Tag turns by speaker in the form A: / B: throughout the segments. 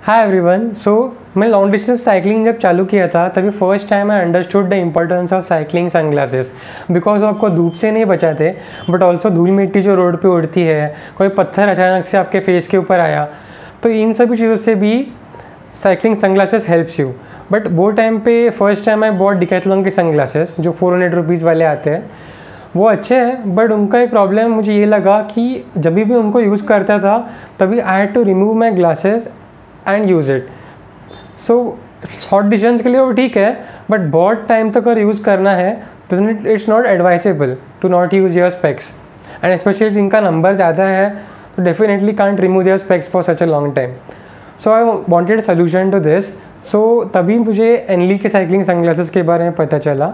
A: हाय everyone. मैं long distance cycling जब चालू किया था तभी first time I understood the importance of cycling sunglasses because वो आपको धूप से नहीं बचाते बट ऑल्सो धूल मिट्टी जो रोड पे उड़ती है, कोई पत्थर अचानक से आपके फेस के ऊपर आया, तो इन सभी चीज़ों से भी cycling sunglasses helps you. But वो टाइम पे first time I bought Decathlon के सनग्लासेस जो 400 रुपीज़ वाले आते हैं। वो अच्छे हैं बट उनका एक प्रॉब्लम मुझे ये लगा कि जब भी उनको यूज़ करता था तभी I had to remove my glasses and use it. So short distance के लिए वो ठीक है बट बहुत टाइम तक अगर यूज़ करना है तो it's not advisable to not use your specs and specially जिनका नंबर ज़्यादा है तो definitely can't remove your specs for such a long time. So I wanted solution to this. So तभी मुझे एनली के साइकिलिंग सनग्लासेस के बारे में पता चला।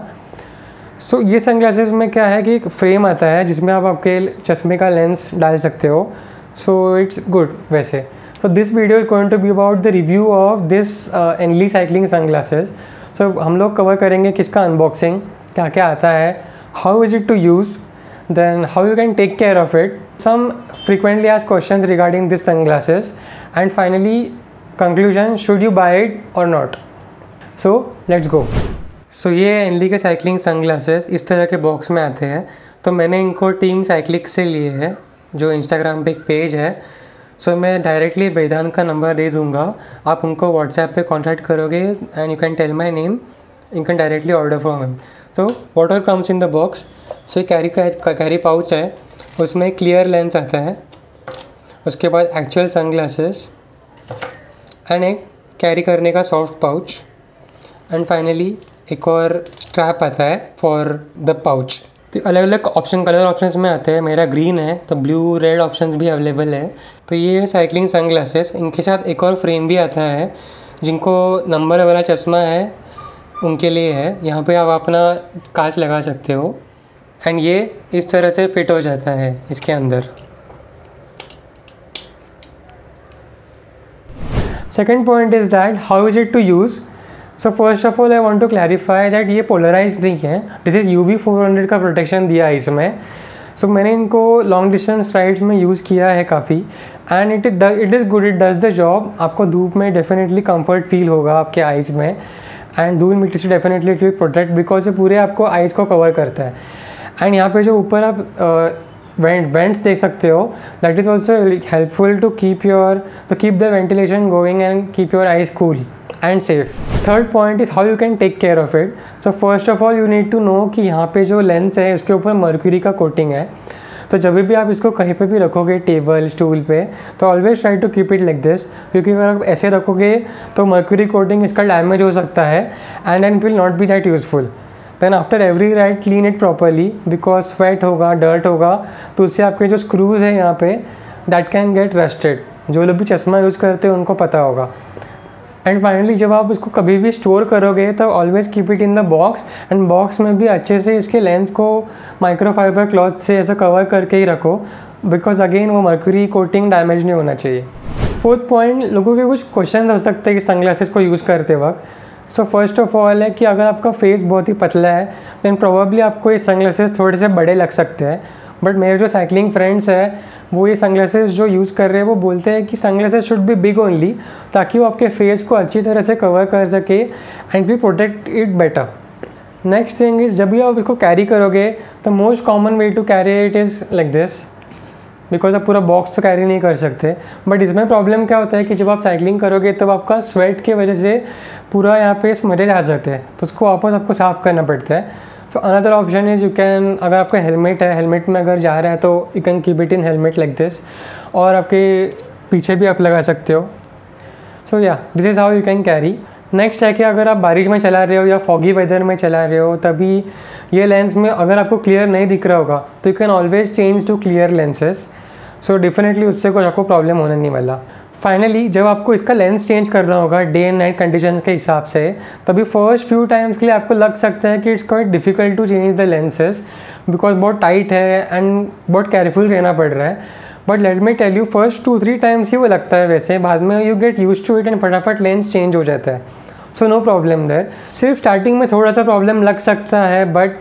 A: सो ये सनग्लासेस में क्या है कि एक फ्रेम आता है जिसमें आप आपके चश्मे का लेंस डाल सकते हो। सो इट्स गुड वैसे। So this video is going to be about the review of this Enli cycling sunglasses. So हम लोग कवर करेंगे किसका अनबॉक्सिंग, क्या क्या आता है, how is it to use, then how you can take care of it, some frequently asked questions regarding this sunglasses, and finally conclusion, should you buy it or not. So let's go. So ये Enli के cycling sunglasses इस तरह के box में आते हैं। तो मैंने इनको टीम साइक्लिक से लिए हैं जो इंस्टाग्राम पे एक पेज है। सो मैं डायरेक्टली वेदांत का नंबर दे दूँगा, आप उनको व्हाट्सएप पे कांटेक्ट करोगे and you can tell my name, you can directly order from him. So what all comes in the box. So carry pouch है, उसमें क्लियर लेंस आता है, उसके बाद एक्चुअल सनग्लासेस एंड एक कैरी करने का सॉफ्ट पाउच एंड फाइनली एक और स्ट्रैप आता है फॉर द पाउच। तो अलग अलग कलर ऑप्शंस में आते हैं। मेरा ग्रीन है तो ब्लू रेड ऑप्शंस भी अवेलेबल है। तो ये साइकिलिंग सनग्लासेस, इनके साथ एक और फ्रेम भी आता है जिनको नंबर वाला चश्मा है उनके लिए है। यहाँ पे आप अपना कांच लगा सकते हो एंड ये इस तरह से फिट हो जाता है इसके अंदर। Second point is that how is it to use. So first of all I want to clarify that ये पोलराइज नहीं है। दिस इज़ UV 400 का प्रोटेक्शन दिया है इसमें। सो मैंने इनको लॉन्ग डिस्टेंस राइड्स में यूज़ किया है काफ़ी and it is good, it does the job. आपको धूप में डेफिनेटली कंफर्ट फील होगा आपके आइज़ में एंड धूल मिट्टी से definitely it will protect because ये पूरे आपको आइज़ को कवर करता है। एंड यहाँ पे जो ऊपर आप वेंट्स देख सकते हो that is also helpful to keep the ventilation going and keep your eyes cool and safe. Third point is how you can take care of it. So first of all you need to know कि यहाँ पे जो lens है उसके ऊपर mercury का coating है। तो जब भी आप इसको कहीं पे भी रखोगे टेबल स्टूल पे तो always try to keep it like this, क्योंकि अगर आप ऐसे रखोगे तो मर्क्यूरी कोटिंग इसका डैमेज हो सकता है and it will not be that useful. Then after every ride clean it properly because sweat होगा, डर्ट होगा, तो उससे आपके जो स्क्रूज है यहाँ पे दैट कैन गेट रस्टेड। जो लोग भी चश्मा यूज़ करते हैं उनको पता होगा। एंड फाइनली जब आप इसको कभी भी स्टोर करोगे तो always keep it in the box and box में भी अच्छे से इसके लेंस को माइक्रोफाइबर क्लॉथ से ऐसा कवर करके ही रखो बिकॉज अगेन वो मर्क्यूरी कोटिंग डैमेज नहीं होना चाहिए। फोर्थ पॉइंट, लोगों के कुछ क्वेश्चन हो सकते हैं कि सनग्लासेस को यूज़ करते वक्त। सो फर्स्ट ऑफ ऑल है कि अगर आपका फेस बहुत ही पतला है दैन प्रोबेबली आपको ये सनग्लासेस थोड़े से बड़े लग सकते हैं। बट मेरे जो साइकिलिंग फ्रेंड्स हैं वो ये सनग्लासेस जो यूज़ कर रहे हैं वो बोलते हैं कि sunglasses should be big only, ताकि वो आपके फेस को अच्छी तरह से कवर कर सके एंड भी protect it better. Next thing is जब भी आप इसको कैरी करोगे तो most common way to carry it is like this because आप पूरा बॉक्स तो कैरी नहीं कर सकते। बट इसमें प्रॉब्लम क्या होता है कि जब आप साइकिलिंग करोगे तब आपका स्वेट की वजह से पूरा यहाँ पे स्मरेज आ जाते हैं तो उसको वापस आपको साफ़ करना पड़ता है। So another option is you can, अगर आपका हेलमेट है, हेलमेट में अगर जा रहा है तो you can keep it in helmet like this, और आपके पीछे भी आप लगा सकते हो। So yeah this is how you can carry. Next है कि अगर आप बारिश में चला रहे हो या फॉगी वेदर में चला रहे हो तभी ये लेंस में अगर आपको क्लियर नहीं दिख रहा होगा तो you can always change to clear lenses. So definitely उससे कुछ आपको प्रॉब्लम होने नहीं वाला। फाइनली जब आपको इसका लेंस चेंज करना होगा डे एंड नाइट कंडीशंस के हिसाब से तभी फर्स्ट फ्यू टाइम्स के लिए आपको लग सकता है कि it's quite difficult to change the lenses because बहुत टाइट है एंड बहुत केयरफुल रहना पड़ रहा है। But let me tell you first 2-3 times ही वो लगता है, वैसे बाद में you get used to it and फटाफट लेंस चेंज हो जाता है। So no problem there. सिर्फ स्टार्टिंग में थोड़ा सा प्रॉब्लम लग सकता है बट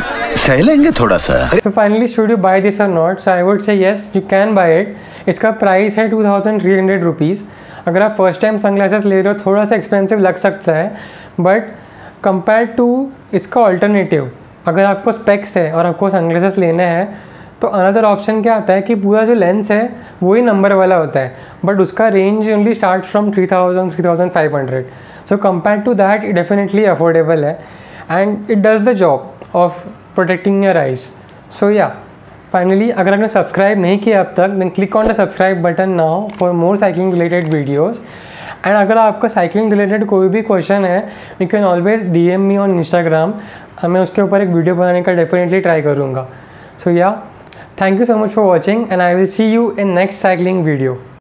B: सह लेंगे थोड़ा सा।
A: So finally should you buy this or not? So I would say yes, you can buy it. इसका प्राइस है 2300 रुपीज़। अगर आप फर्स्ट टाइम सनग्लासेस ले रहे हो थोड़ा सा एक्सपेंसिव लग सकता है, बट कंपेयर टू इसका ऑल्टरनेटिव, अगर आपको स्पेक्स है और आपको सनग्लासेस लेना है तो अनदर ऑप्शन क्या आता है कि पूरा जो लेंस है वही नंबर वाला होता है, बट उसका range only start from 3000 3500. So compare to that it definitely affordable है and it does the job of protecting your eyes. So yeah finally, अगर आपने सब्सक्राइब नहीं किया अब तक then click on the subscribe button now for more cycling related videos. And अगर आपका cycling related कोई भी क्वेश्चन है you can always DM me on Instagram. मैं उसके ऊपर एक वीडियो बनाने का डेफिनेटली ट्राई करूँगा. सो या, thank you so much for watching and I will see you in next cycling video.